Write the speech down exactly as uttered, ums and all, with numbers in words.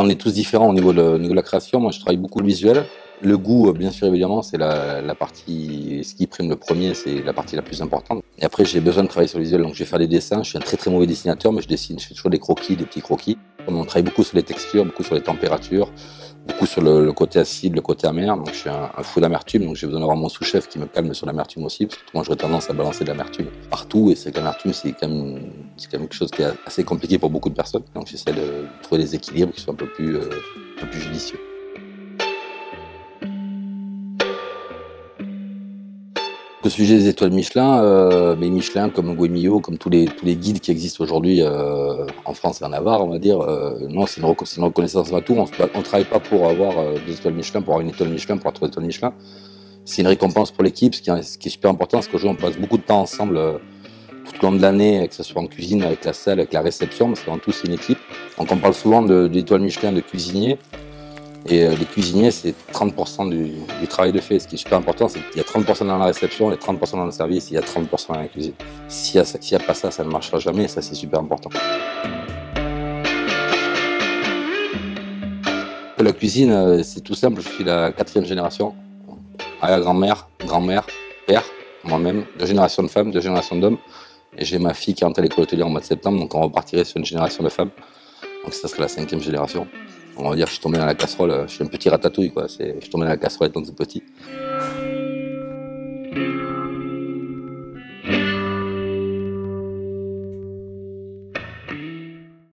on est tous différents au niveau de, au niveau de la création. Moi, je travaille beaucoup le visuel. Le goût, bien sûr, évidemment, c'est la, la partie, ce qui prime le premier, c'est la partie la plus importante. Et après, j'ai besoin de travailler sur le visuel, donc je vais faire des dessins. Je suis un très très mauvais dessinateur, mais je dessine, je fais toujours des croquis, des petits croquis. On travaille beaucoup sur les textures, beaucoup sur les températures, beaucoup sur le, le côté acide, le côté amer. Donc je suis un, un fou d'amertume, donc j'ai besoin d'avoir mon sous-chef qui me calme sur l'amertume aussi, parce que moi j'aurais tendance à balancer de l'amertume partout, et c'est que l'amertume c'est quand même, c'est quand même quelque chose qui est assez compliqué pour beaucoup de personnes. Donc j'essaie de trouver des équilibres qui soient un peu plus, euh, un peu plus judicieux. Au sujet des étoiles Michelin, euh, mais Michelin comme Goemio, comme tous les, tous les guides qui existent aujourd'hui euh, en France et en Navarre, on va dire, euh, non, c'est une, rec une reconnaissance à tout. On ne travaille pas pour avoir euh, des étoiles Michelin, pour avoir une étoile Michelin, pour avoir trois étoiles Michelin. C'est une récompense pour l'équipe, ce, ce qui est super important, c'est qu'aujourd'hui on passe beaucoup de temps ensemble euh, tout au long de l'année, que ce soit en cuisine, avec la salle, avec la réception, parce qu'en tout c'est une équipe. Donc on parle souvent d'étoiles Michelin de cuisiniers. Et euh, les cuisiniers, c'est trente pour cent du, du travail de fait. Ce qui est super important, c'est qu'il y a trente pour cent dans la réception et trente pour cent dans le service, et il y a trente pour cent dans la cuisine. S'il n'y a, a pas ça, ça ne marchera jamais, et ça c'est super important. La cuisine, c'est tout simple, je suis la quatrième génération. Arrière-grand-mère, grand-mère, père, moi-même, deux générations de femmes, deux générations d'hommes. Et j'ai ma fille qui rentre à l'école hôtelière en mois de septembre, donc on repartirait sur une génération de femmes. Donc ça serait la cinquième génération. On va dire que je suis tombé dans la casserole, je suis un petit ratatouille, quoi. Je suis tombé dans la casserole étant tout petit.